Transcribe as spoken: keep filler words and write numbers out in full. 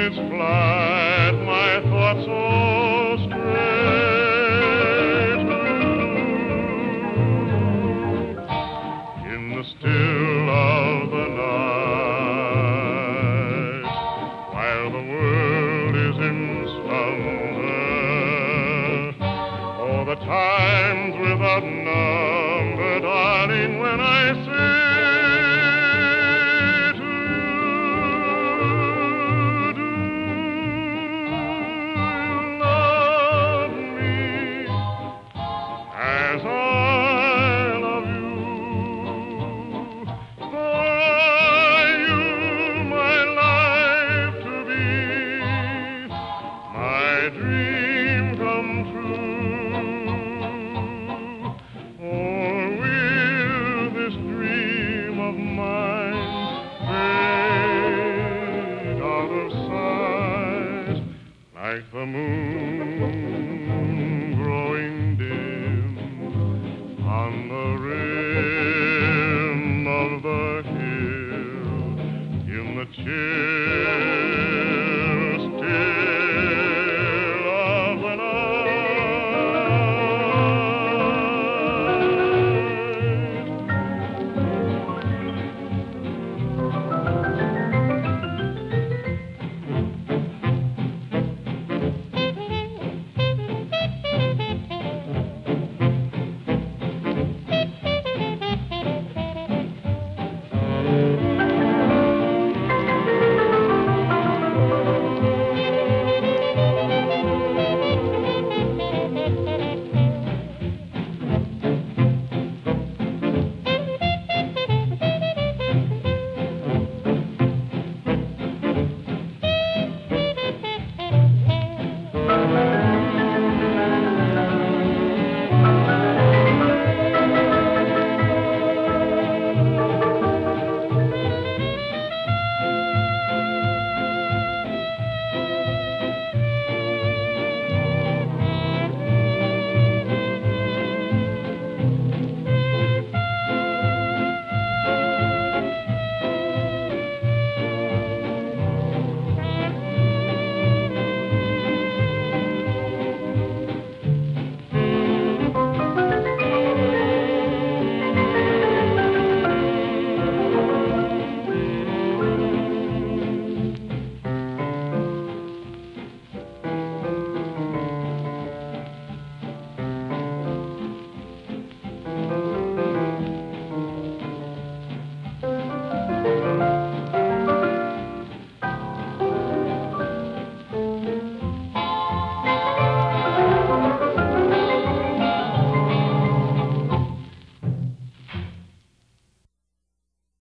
its flight, my thoughts so stray to you. In the still of the night, while the world is in slumber, oh, the times without number, darling, when I say like the moon growing dim on the rim of the hill in the chill